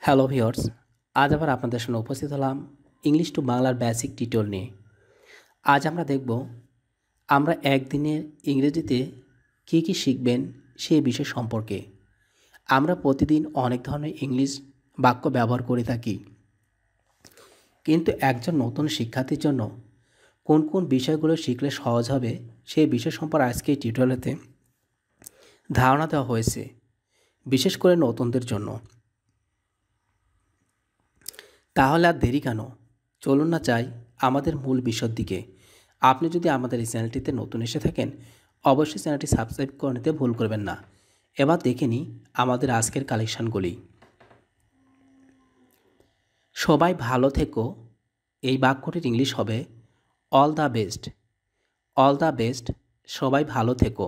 Hello viewers, আজ আবার আপনাদের সামনে উপস্থিত হলাম ইংলিশ টু বাংলার বেসিক টিউটোরিয়াল নিয়ে। আজ আমরা দেখব আমরা একদিনের ইংরেজিতে কী কী শিখবেন সেই বিষয় সম্পর্কে। আমরা প্রতিদিন অনেক ধরনের ইংলিশ বাক্য ব্যবহার করে থাকি, কিন্তু একজন নতুন শিক্ষার্থীর জন্য কোন কোন বিষয়গুলো শিখলে সহজ হবে সেই বিষয় সম্পর্কে আজকে এই টিউটোরিয়ালেতে ধারণা দেওয়া হয়েছে, বিশেষ করে নতুনদের জন্য। তাহলে আর দেরি কেন, চলুন না যাই আমাদের মূল বিষয়ের দিকে। আপনি যদি আমাদের এই চ্যানেলটিতে নতুন এসে থাকেন, অবশ্যই চ্যানেলটি সাবস্ক্রাইব করে নিতে ভুল করবেন না। এবার দেখে নিই আমাদের আজকের কালেকশানগুলি। সবাই ভালো থেকো, এই বাক্যটির ইংলিশ হবে all the best. All the best, সবাই ভালো থেকো।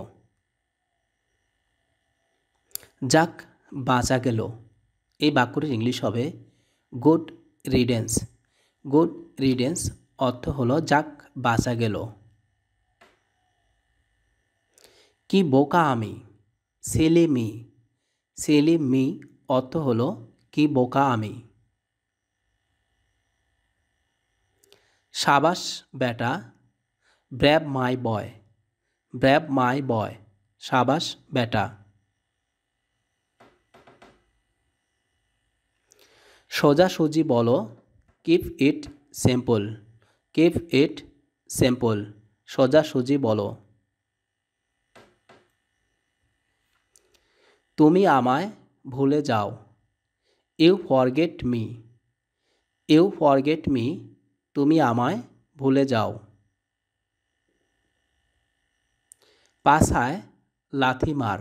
যাক বাঁচা গেল, এই বাক্যটির ইংলিশ হবে গুড রিডেন্স। গুড রিডেন্স অর্থ হলো যাক বাঁচা গেল। কি বোকা আমি, সিলি মি। সিলি মি অর্থ হলো কি বোকা আমি। সাবাস বেটা, ব্র্যাভ মাই বয়। ব্র্যাভ মাই বয়, সাবাস বেটা। সোজাসুজি বলো, keep it simple. Keep it simple, সোজাসুজি বলো। তুমি আমায় ভুলে যাও, you forget me. You forget me, তুমি আমায় ভুলে যাও। পাছায় লাথি মার,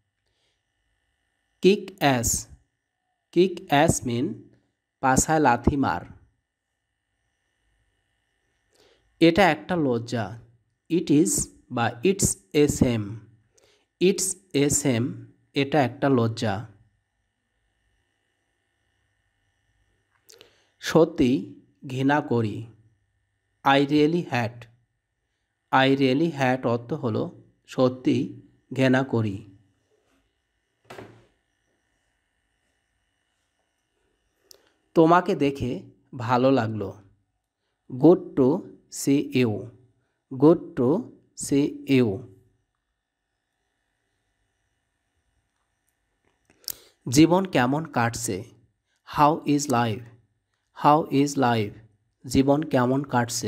kick ass. Kick ass mean পাছায় লাথি মার। এটা একটা লজ্জা, ইট ইজ বা it's a shame. It's a shame, এটা একটা লজ্জা। সত্যি ঘৃণা করি, I really hate. I really hate অর্থ হলো সত্যি ঘৃণা করি। তোমাকে দেখে ভালো লাগলো, good to see you. Good to see you. জীবন কেমন কাটছে, how is life. How is life, জীবন কেমন কাটছে।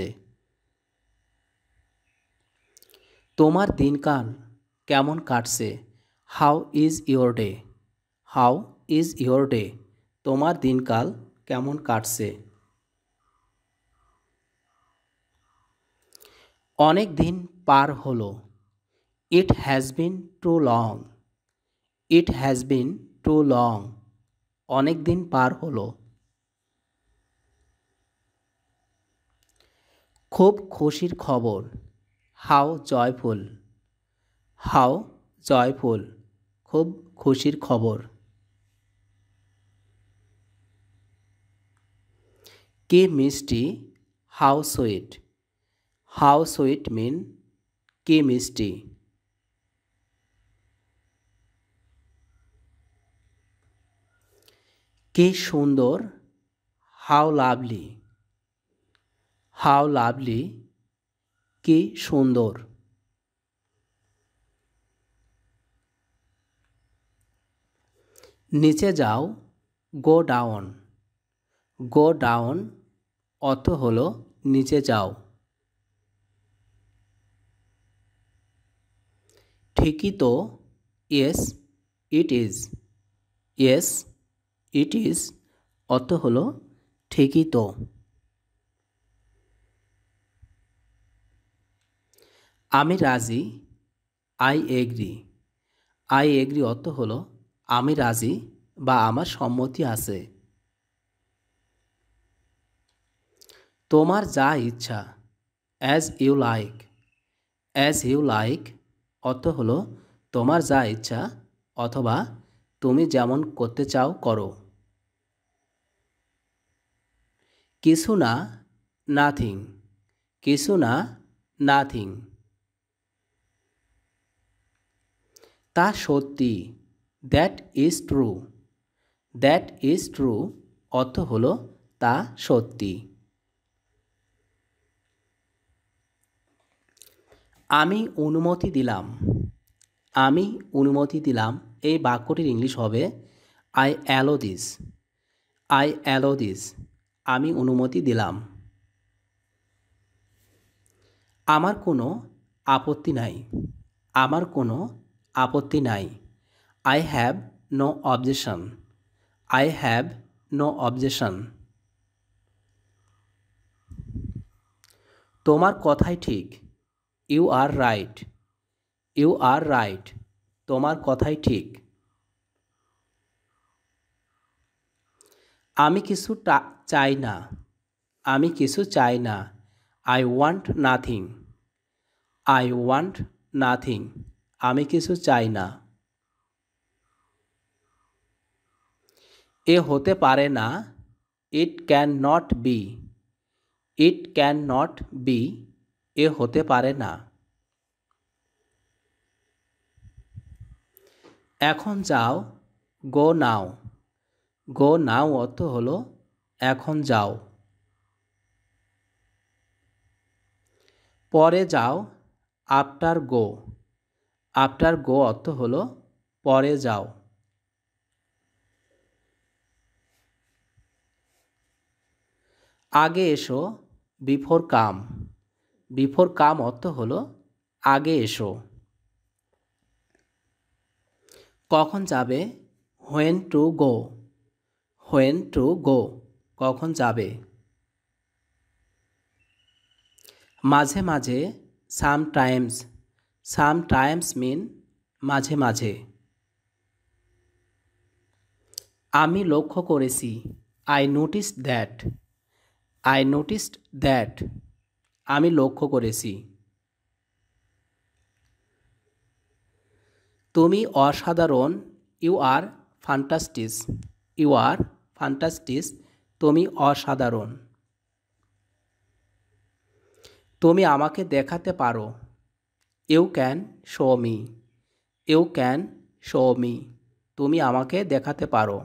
তোমার দিনকাল কেমন কাটছে, how is your day. How is your day, তোমার দিনকাল কেমন কাটছে। অনেক দিন পার হলো, it has been too long. It has been too long, অনেক দিন পার হলো। খুব খুশির খবর, হাউ জয়ফুল। হাউ জয়ফুল, খুব খুশির খবর। কি মিষ্টি, how sweet. How sweet mean কি মিষ্টি। কি সুন্দর, হাউ লাভলি। হাউ লাভলি, কি সুন্দর। নিচে যাও, গো ডাউন। গো ডাউন অর্থ হলো নিচে যাও। ঠিকই তো, yes it is. Yes it is অর্থ হলো ঠিকই তো। আমি রাজি, আই এগ্রি। আই এগ্রি অর্থ হলো আমি রাজি বা আমার সম্মতি আছে। তোমার যা ইচ্ছা, as you like. As you like অর্থ হলো তোমার যা ইচ্ছা অথবা তুমি যেমন করতে চাও করো। কিছু না, নাথিং। কিছু না, নাথিং। তা সত্যি, that is true. That is true অর্থ হলো তা সত্যি। আমি অনুমতি দিলাম। আমি অনুমতি দিলাম এই বাক্যটির ইংলিশ হবে I allow this. I allow this. আমি অনুমতি দিলাম। আমার কোনো আপত্তি নাই। আমার কোনো আপত্তি নাই। I have no objection. I have no objection. তোমার কথাই ঠিক। You are right. You are right. তোমার কথাই ঠিক। আমি কিছু চাই না। আমি কিছু চাই না। I want nothing. I want nothing. আমি কিছু চাই না। এ হতে পারে না। It can not be. It can not be. এ হতে পারে না। এখন যাও। গো নাও। গো নাও অর্থ হলো এখন যাও। পরে যাও। আফটার গো। আফটার গো অর্থ হলো পরে যাও। আগে এসো। বিফোর কাম। বিফোর কাম অর্থ হলো আগে এসো। কখন যাবে? When to go. When to go. কখন যাবে? মাঝে মাঝে। সামটাইমস। সামটাইমস মিন মাঝে মাঝে। আমি লক্ষ্য করেছি। I noticed that. I noticed that. আমি লক্ষ্য করেছি। তুমি অসাধারণ। You are fantastic. You are fantastic. তুমি অসাধারণ। তুমি আমাকে দেখাতে পারো। You can show me. You can show me. তুমি আমাকে দেখাতে পারো।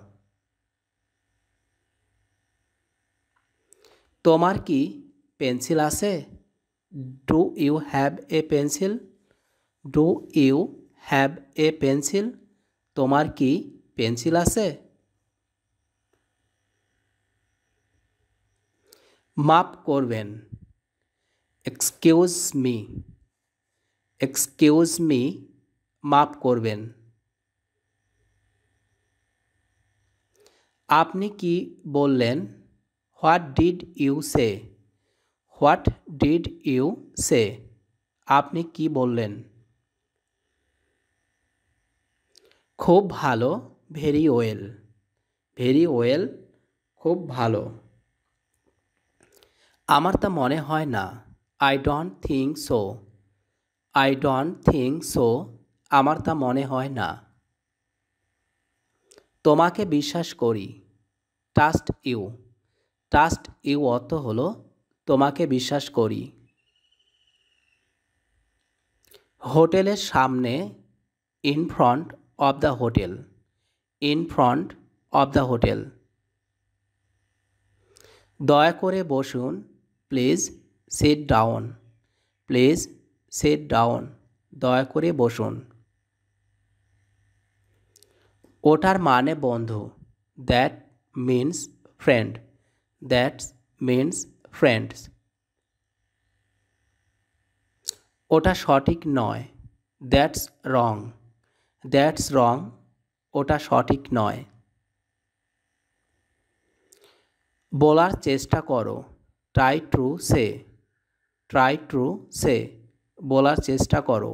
তোমার কি পেন্সিল আছে? Do you have a pencil? Do you have a pencil? তোমার কি পেন্সিল আছে? মাপ করবেন। Excuse me. Excuse me. মাপ করবেন। আপনি কি বললেন? What did you say? What did you say? আপনি কি বললেন? খুব ভালো। Very well. Very well. খুব ভালো। আমার তা মনে হয় না। I don't think so. I don't think so. আমার তা মনে হয় না। তোমাকে বিশ্বাস করি। Trust you. ট্রাস্ট ইউ অর্থ হলো তোমাকে বিশ্বাস করি। হোটেলের সামনে। In front of the hotel. In front of the hotel. দয়া করে বসুন। Please sit down. Please sit down. দয়া করে বসুন। ওটার মানে বন্ধু। That means friend. That means friends. ওটা সঠিক নয়। That's wrong. That's wrong. ওটা সঠিক নয়। বলার চেষ্টা করো। Try to say. Try to say. বলার চেষ্টা করো।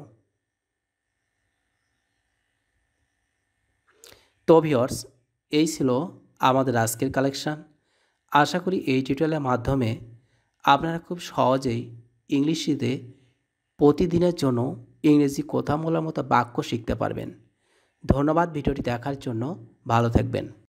তো ভিউয়ার্স, এই ছিল আমাদের আজকের কালেকশান। আশা করি এই টিউটোরিয়ালের মাধ্যমে আপনারা খুব সহজেই ইংলিশে প্রতিদিনের জন্য ইংরেজি কথা বলার মতো বাক্য শিখতে পারবেন। ধন্যবাদ ভিডিওটি দেখার জন্য। ভালো থাকবেন।